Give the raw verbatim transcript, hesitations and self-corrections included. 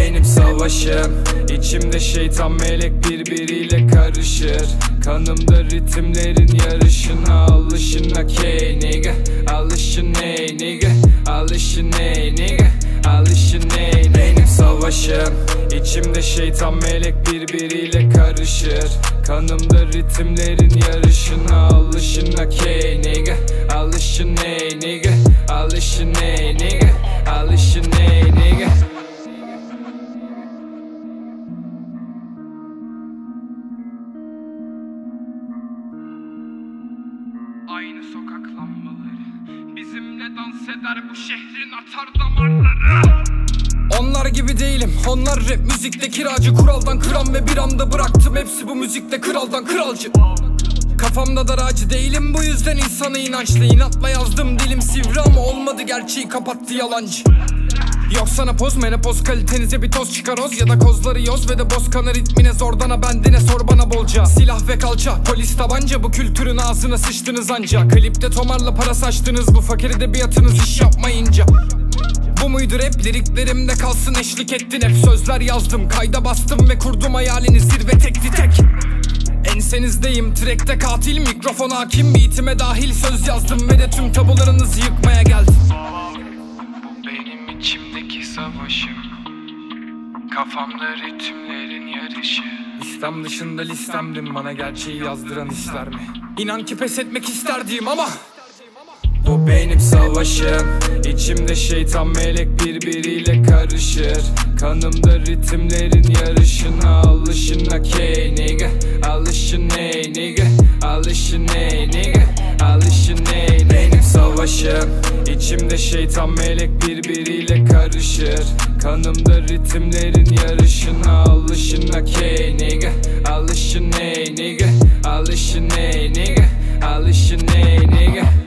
benim savaşım. İçimde şeytan melek birbiriyle karışır. Kanımda ritimlerin yarışına alışın okey nigga. Alışın ey nigga. Alışın ey nigga. Alışın ey benim savaşım. İçimde şeytan melek birbiriyle karışır. Kanımda ritimlerin yarışına alışın okey nigga. Alışın ey nigga. Alışın ey nigga. Alışın ey nigga. Aynı sokak lambaları bizimle dans eder bu şehrin atar damarları. Onlar gibi değilim, onlar rap müzikte kiracı. Kuraldan kıran ve bir anda bıraktım hepsi bu müzikte kraldan kralcı. Kafamda daracı değilim, bu yüzden insanı inançlı. İnatla yazdım, dilim sivri ama olmadı, gerçeği kapattı yalancı. Yok sana poz, menopoz kalitenize bir toz çıkaroz. Ya da kozları yoz ve de bozkanı ritmine zordana bendine sor bana bolca. Silah ve kalça, polis tabanca, bu kültürün ağzına sıçtınız anca. Klipte tomarla para saçtınız, bu fakir edebiyatınız iş yapmayınca. Bu muydu rap? Liriklerimde kalsın eşlik ettin hep. Sözler yazdım, kayda bastım ve kurdum hayalini, zirve tekti tek. Ensenizdeyim, trackte katil, mikrofon hakim, beatime dahil söz yazdım ve de tüm tabularınızı yıkmaya geldim. Bu benim içimdeki savaşım. Kafamda ritimlerin yarışı. Listem dışında listemdim, bana gerçeği yazdıran işler mi? İnan ki pes etmek isterdim ama bu benim savaşım. İçimde şeytan melek birbiriyle karışır. Kanımda ritimlerin yarışına alışın okey nigga. Alışın ey nigga. Alışın ey nigga. Alışın ey benim savaşım. İçimde şeytan melek birbiriyle karışır. Kanımda ritimlerin yarışına alışın okey nigga. Alışın ey nigga. Alışın ey nigga. Alışın ey nigga.